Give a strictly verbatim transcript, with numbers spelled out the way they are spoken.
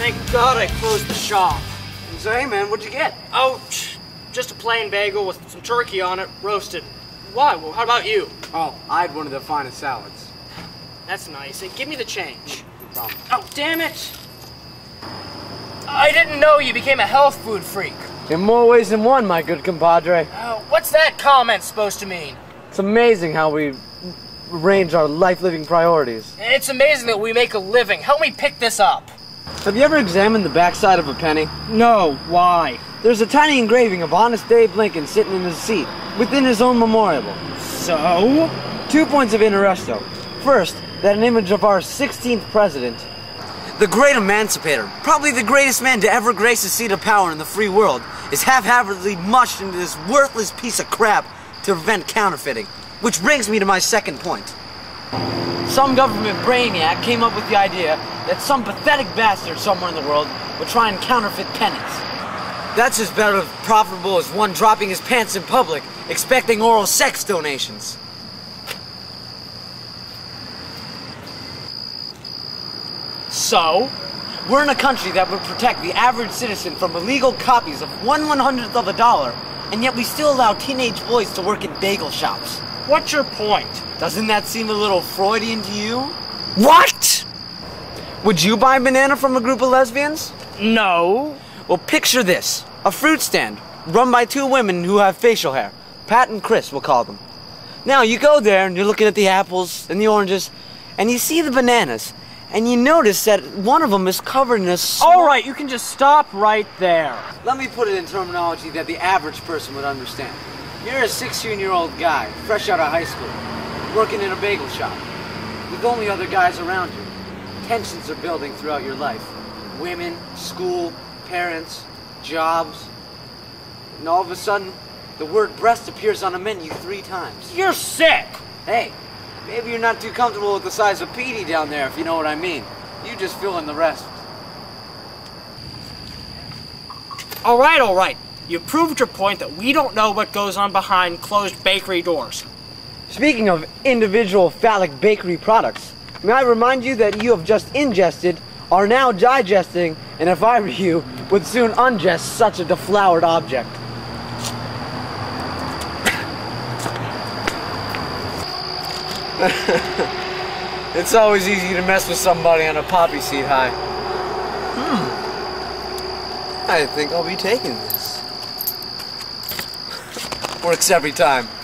Thank God I closed the shop. So, hey man, what'd you get? Oh, just a plain bagel with some turkey on it, roasted. Why? Well, how about you? Oh, I had one of the finest salads. That's nice. Hey, give me the change. No problem. Oh, damn it! I didn't know you became a health food freak. In more ways than one, my good compadre. Oh, what's that comment supposed to mean? It's amazing how we arrange our life-living priorities. It's amazing that we make a living. Help me pick this up. Have you ever examined the backside of a penny? No. Why? There's a tiny engraving of Honest Abe Lincoln sitting in his seat, within his own memorial. So? Two points of interresto. First, that an image of our sixteenth president, the great emancipator, probably the greatest man to ever grace a seat of power in the free world, is half-heartedly mushed into this worthless piece of crap to prevent counterfeiting. Which brings me to my second point. Some government brainiac came up with the idea that some pathetic bastard somewhere in the world would try and counterfeit pennies. That's as better profitable as one dropping his pants in public, expecting oral sex donations. So? We're in a country that would protect the average citizen from illegal copies of one one-hundredth of a dollar, and yet we still allow teenage boys to work in bagel shops. What's your point? Doesn't that seem a little Freudian to you? What? Would you buy a banana from a group of lesbians? No. Well, picture this. A fruit stand, run by two women who have facial hair. Pat and Chris, we'll call them. Now, you go there, and you're looking at the apples and the oranges, and you see the bananas, and you notice that one of them is covered in a small... All right, you can just stop right there. Let me put it in terminology that the average person would understand. You're a sixteen-year-old guy, fresh out of high school, working in a bagel shop, with only other guys around you. Tensions are building throughout your life. Women, school, parents, jobs. And all of a sudden, the word breast appears on a menu three times. You're sick. Hey, maybe you're not too comfortable with the size of Petey down there, if you know what I mean. You just fill in the rest. All right, all right. You proved your point that we don't know what goes on behind closed bakery doors. Speaking of individual phallic bakery products, may I remind you that you have just ingested, are now digesting, and if I were you, would soon ungest such a deflowered object. It's always easy to mess with somebody on a poppy seed high. Hmm. I think I'll be taking this. Works every time.